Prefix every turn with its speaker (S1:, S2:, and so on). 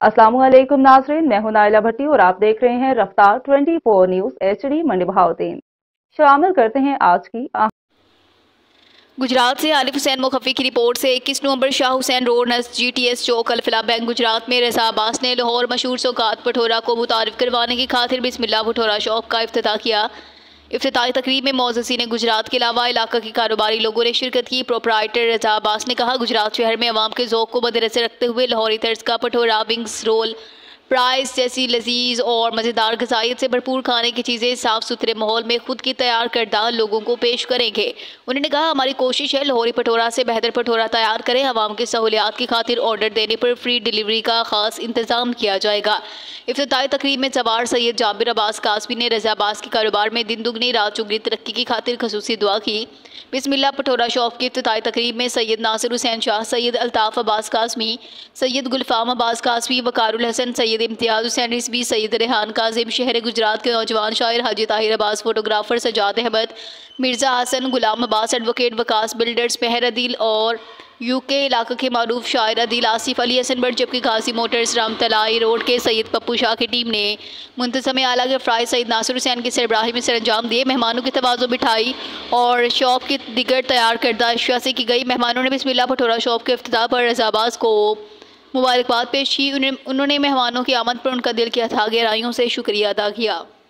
S1: अस्सलामुअलैकुम नाज़रीन, मैं हूं नाइला भट्टी और आप देख रहे हैं रफ्तार 24 न्यूज़ HD मंडी बहाउद्दीन। शामिल करते हैं आज की
S2: गुजरात से आरिफ हुसैन मुखफ़ी की रिपोर्ट से 21 नवंबर शाह हुसैन रोड नज़दीक GTS चौक अल-फलाह बैंक गुजरात में रज़ा अब्बास ने लाहौर मशहूर सौगात भटोरा को मुतारिफ करवाने की खातिर बिस्मिल्लाह भटोरा शॉप का इफ्तिताह किया। इफ्तिताही तकरीब में मौजूसीन गुजरात के अलावा इलाका के कारोबारी लोगों ने शिरकत की। प्रोपराइटर रज़ा अब्बास ने कहा, गुजरात शहर में अवाम के ज़ौक़ को मद्देनज़र रखते हुए लाहौरी तर्ज का भटोरा, विंग्स, रोल, प्राइस जैसी लजीज और मज़ेदार गज़ाइत से भरपूर खाने की चीज़ें साफ़ सुथरे माहौल में खुद की तैयार करदा लोगों को पेश करेंगे। उन्होंने कहा, हमारी कोशिश है लाहौरी भटोरा से बेहतर भटोरा तैयार करें। अवाम की सहूलियात की खातिर ऑर्डर देने पर फ्री डिलीवरी का खास इंतज़ाम किया जाएगा। इफ्तिताही तकरीब में सवार सैयद जाबिर अब्बास कासमी ने रज़ा अब्बास के कारोबार में दिन दुगनी रात चुगनी तरक्की की खातिर खसूसी दुआ की। बिस्मिल्लाह भटोरा शॉप की इफ्तिताही तकरीब में सैयद नासिर हुसैन शाह, सैयद अल्ताफ़ अब्बास कासमी, सैयद गुलफाम अब्बास कासमी, वकारुल हसन, सैयद इम्तियाज़ हुसैन रिजवी, सैयद रेहान काजिम, शहर गुजरात के नौजवान शायर Haji Tahir Abbas, photographer Sajjad Ahmad, Mirza Hasan, Ghulam Abbas, advocate Waqas builders, Mehar Adeel और UK इलाके के मारूफ शायर अदील आसिफ, अली हसन भट्ट, जबकि गाजी मोटर्स रामतलाई रोड के सैयद पप्पू शाह की टीम ने मुंतज़म आला के फ्राई सैयद नासिर हुसैन की सरबराही में सरंजाम दिए। मेहमानों की तवाज़ो मिठाई और शॉप की दिगर तैयार करदा अशिया से की गई। मेहमानों ने बिस्मिल्लाह भटोरा शॉप के इफ्तिताह पर रज़ा अब्बास को मुबारकबाद पेश की। उन्होंने मेहमानों की आमद पर उनका दिल की अथाह गहराइयों से शुक्रिया अदा किया।